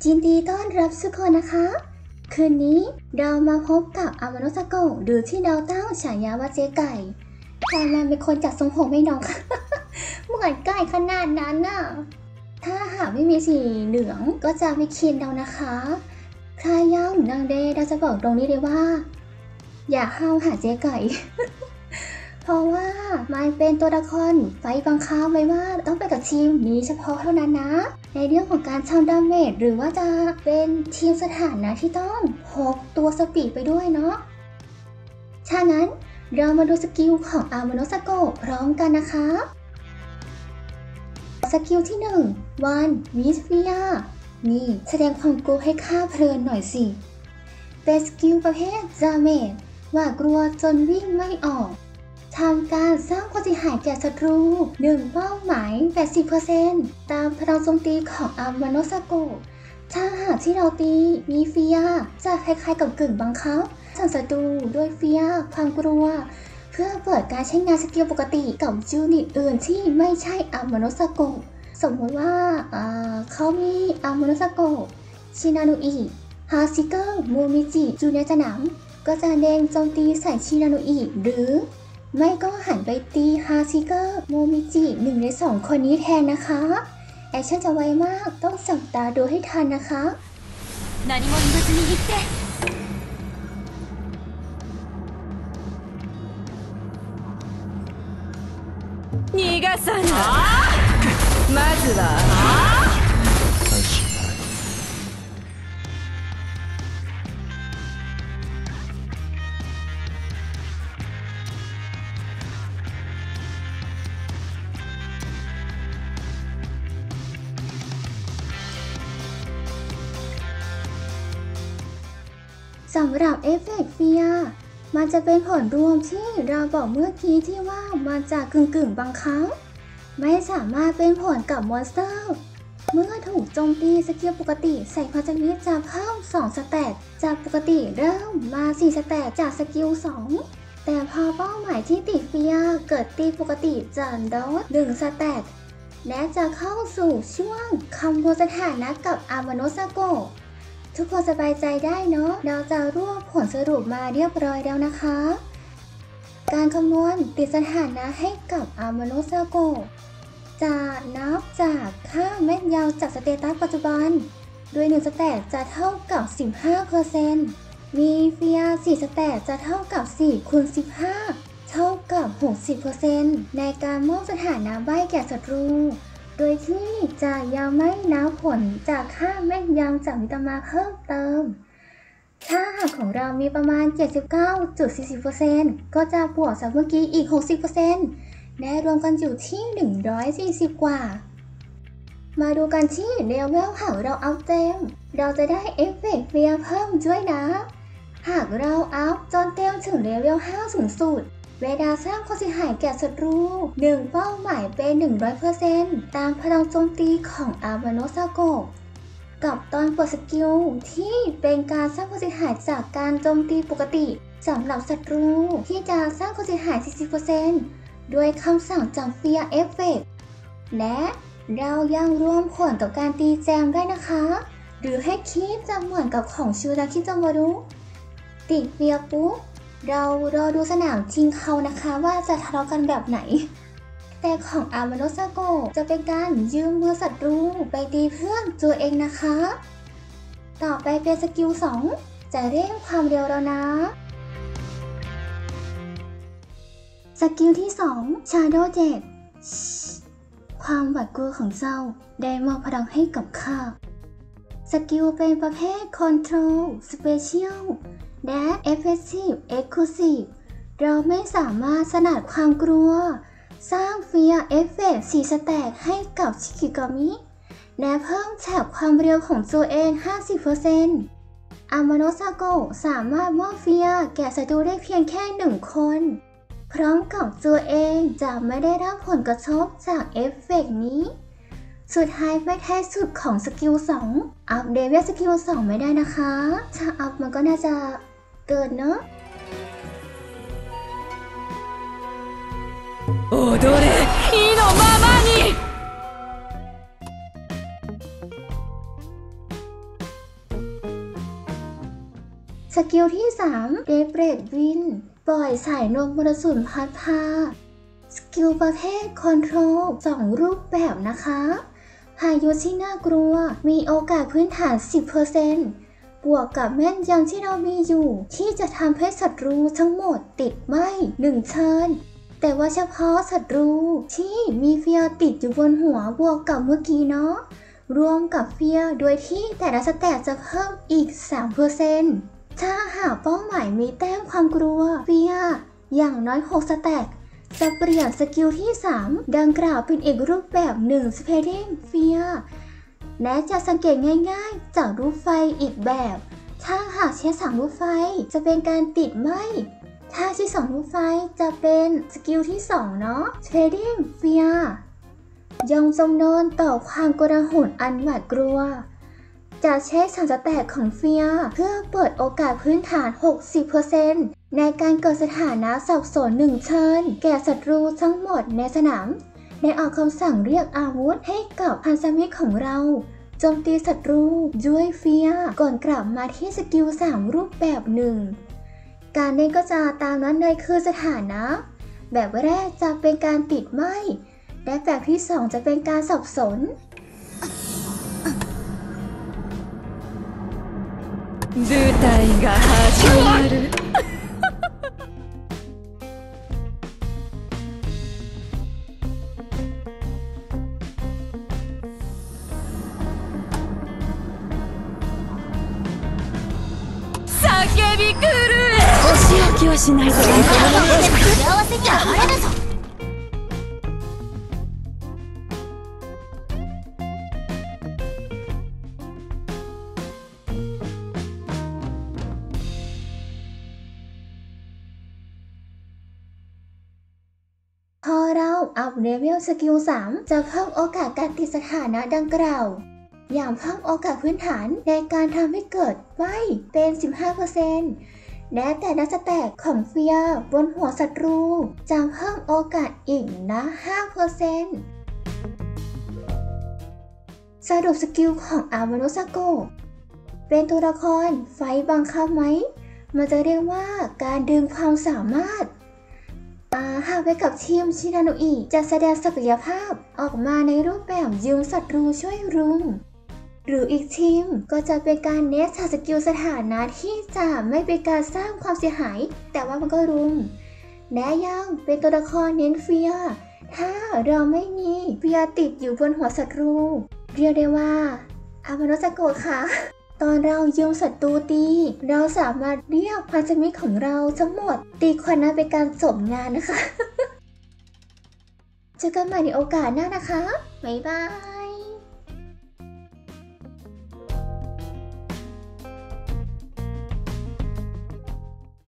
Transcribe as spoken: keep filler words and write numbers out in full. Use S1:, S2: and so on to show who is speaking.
S1: ยินดีต้อนรับทุกคนนะคะคืนนี้เรามาพบกับอามาโนซาโกะหรือที่เราตั้งฉายาว่าเจ๊ไก่แต่มันเป็นคนจัดทรงผมให้น้อง เหมือนไก่ขนาดนั้นน่ะถ้าหากไม่มีสีเหลืองก็จะไม่คินเรานะคะใครยังนางเดเราจะบอกตรงนี้เลยว่าอย่าห้าวหาเจ๊ไก่ เพราะว่ามันเป็นตัวละครไฟบังคับไว้ว่าต้องไปกับทีมนี้เฉพาะเท่านั้นนะในเรื่องของการทำดาเมจหรือว่าจะเป็นทีมสถานะที่ต้องพกตัวสปีดไปด้วยเนาะฉะนั้นเรามาดูสกิลของอามาโนซาโกะพร้อมกันนะคะสกิลที่หนึ่งวันมิสฟิอานี่แสดงความกลัวให้ข้าเพลินหน่อยสิเป็นสกิลประเภทดาเมจหวาดกลัวจนวิ่งไม่ออกทำการสร้างความเสียหายแก่ศัตรูหนึ่งเป้าหมาย แปดสิบเปอร์เซ็นต์ ตามพลังโจมตีของอามาโนซาโกะถ้าหากที่เราตีมีเฟียจะคล้ายๆกับกึ่งบังคับสั่งศัตรูด้วยเฟียความกลัวเพื่อเปิดการใช้งานสกิลปกติกับยูนิตอื่นที่ไม่ใช่อามาโนซาโกะสมมติว่าเขามีอามาโนซาโกะชินานุอิฮาซิเกอร์มูมิจิจูในสนามก็จะเด้งโจมตีใส่ชินานุอิหรือไม่ก็หันไปตีฮาซิเกอร์โมมิจิหนึ่งในสองคนนี้แทนนะคะแอคชั่นจะไวมากต้องจับตาดูให้ทันนะคะ何も言わずに言って逃がさないまずはสำหรับเอฟเฟกต์เฟียมันจะเป็นผลรวมที่เราบอกเมื่อกี้ที่ว่ามันจะกึ่งกึ่งบางครั้งไม่สามารถเป็นผลกับมอนสเตอร์เมื่อถูกโจมตีสกิลปกติใส่พัชมิตจะเพิ่มสองสแตทจากปกติเริ่มมาสี่สแตทจากสกิลสองแต่พอเป้าหมายที่ติดเฟียเกิดตีปกติจะลดหนึ่งสแตทและจะเข้าสู่ช่วงคำนวณสถานะกับอามาโนซาโกะทุกคนสบายใจได้เนาะเราจะรวบผลสรุปมาเรียบร้อยแล้วนะคะการคำนวณติดสถานะให้กับอามาโนซาโกะจะนับจากค่าเม็ดยาวจากสเตตัสปัจจุบันโดยหนึ่งสแตทจะเท่ากับ สิบห้าเปอร์เซ็นต์ มีเฟียสี่สแตทจะเท่ากับสี่คูณสิบห้าเท่ากับ หกสิบเปอร์เซ็นต์ ในการมอบสถานะใบ้แก่ศัตรูโดยที่จะยังไม่นับผลจากค่าแม่นยำจากวิตามาเพิ่มเติมถ้าหากของเรามีประมาณ เจ็ดสิบเก้าจุดสี่ศูนย์เปอร์เซ็นต์ ก็จะบวกจากเมื่อกี้อีก หกสิบเปอร์เซ็นต์ และรวมกันอยู่ที่ หนึ่งร้อยสี่สิบ กว่ามาดูกันที่เลเวลหากเราอัพเต็มเราจะได้เอฟเฟกต์เฟียเพิ่มด้วยนะหากเราอัพจนเต็มถึงเลเวลห้าสูงสุดเวลาสร้างความเสียหายแก่ศัตรูหนึ่งเป้าหมายเป็น หนึ่งร้อยเปอร์เซ็นต์ ตามพลังโจมตีของอามาโนซาโกะกับตอนเปิดสกิลที่เป็นการสร้างความเสียหายจากการโจมตีปกติสำหรับศัตรูที่จะสร้างความเสียหาย สี่สิบเปอร์เซ็นต์ ด้วยคำสั่งจากเฟียเอฟเฟกต์และเรายังรวมผลกับการตีแจมได้นะคะหรือให้คิดจะเหมือนกับของชูดาคิจังวารุติดเฟียปุ๊บเรารอดูสนามจริงเขานะคะว่าจะทะเลาะกันแบบไหนแต่ของอามาโนซาโกะจะเป็นการยืมมือศัตรูไปตีเพื่อนตัวเองนะคะต่อไปเป็นสกิลสองจะเร่งความเร็วแล้วนะสกิลที่สอง Shadow Jet ความหวาดกลัวของเจ้าได้มอบพลังให้กับข้าสกิลเป็นประเภท Control Specialและ Effective Exclusive เราไม่สามารถสนัดความกลัวสร้างเฟียเอฟเฟกต์สี่สแตทให้กับชิคิกามิและเพิ่มแถบความเร็วของตัวเอง ห้าสิบเปอร์เซ็นต์ อามาโนซาโกะสามารถมอบเฟียแก่ศัตรูได้เพียงแค่หนึ่งคนพร้อมกับตัวเองจะไม่ได้รับผลกระทบจากเอฟเฟกต์นี้สุดท้ายไปท้ายสุดของสกิลสองอัพเดเวลสกิลสองไม่ได้นะคะถ้าอัพมันก็น่าจะเกินเนอะ
S2: 踊れ意のままに
S1: สกิลที่สามเดฟเบรดวินปล่อยสายลมมรสุมพัดพาสกิลประเภทคอนโทรลสองรูปแบบนะคะพายุที่น่ากลัวมีโอกาสพื้นฐาน สิบเปอร์เซ็นต์ บวกกับแม่นยำที่เรามีอยู่ที่จะทำให้ศัตรูทั้งหมดติดไหม้หนึ่งเทิร์นแต่ว่าเฉพาะศัตรูที่มีเฟียร์ติดอยู่บนหัวบวกกับเมื่อกี้เนาะรวมกับเฟียร์โดยที่แต่ละสแตทจะเพิ่มอีก สามเปอร์เซ็นต์ ถ้าหากเป้าหมายมีแต้มความกลัวเฟียร์อย่างน้อยหกสแตทจะเปลี่ยนสกิลที่สามดังกล่าวเป็นอีกรูปแบบหนึ่ง Spreading Fear และจะสังเกตง่ายๆจากรูปไฟอีกแบบถ้าหากใช้สามรูปไฟจะเป็นการติดไหม้ถ้าใช้สองรูปไฟจะเป็นสกิลที่สองเนาะ Spreading Fear ยอมจำนนต่อความกระหนอันหวาดกลัวจะใช้สารสแตกของเฟียเพื่อเปิดโอกาสพื้นฐาน หกสิบเปอร์เซ็นต์ ในการเกิดสถานะสับสนหนึ่งเทิร์นแก่ศัตรูทั้งหมดในสนามได้ออกคำสั่งเรียกอาวุธให้กับพันธมิตรของเราโจมตีศัตรูด้วยเฟียก่อนกลับมาที่สกิลสามรูปแบบหนึ่งการเล่นก็จะตามนั้นเลยคือสถานะแบบแรกจะเป็นการติดไหม้และแบบที่สองจะเป็นการสับสน
S2: 舞台が始まる叫び狂えお仕置きはしないと幸せにはなれるぞ
S1: พอเราอัพเลเวลสกิลสามจะเพิ่มโอกาสการติดสถานะดังกล่าวอย่างเพิ่มโอกาสพื้นฐานในการทำให้เกิดไหม้เป็น สิบห้าเปอร์เซ็นต์ และแต่ละสแตกของเฟียร์บนหัวศัตรูจะเพิ่มโอกาสอีกนะ ห้าเปอร์เซ็นต์ สรุปสกิลของอามาโนซาโกะเป็นตัวละครไฟบังคับไหมมันจะเรียกว่าการดึงความสามารถหากไปกับทีมชินาโนอิจะแสดงศักยภาพออกมาในรูปแบบยืมศัตรูช่วยรุมหรืออีกทีมก็จะเป็นการเนสสกิลสถานะที่จะไม่เป็นการสร้างความเสียหายแต่ว่ามันก็รุมและยังเป็นตัวละครเน้นเฟียร์ถ้าเราไม่มีเฟียร์ติดอยู่บนหัวศัตรูเรียกได้ว่าอามาโนซาโกะค่ะตอนเรายืมศัตรูตีเราสามารถเรียกพันธมิตรของเราทั้งหมดตีคนนั้นเป็นการจบงานนะคะเจอกันใหม่ในโอกาสหน้านะคะบ๊ายบาย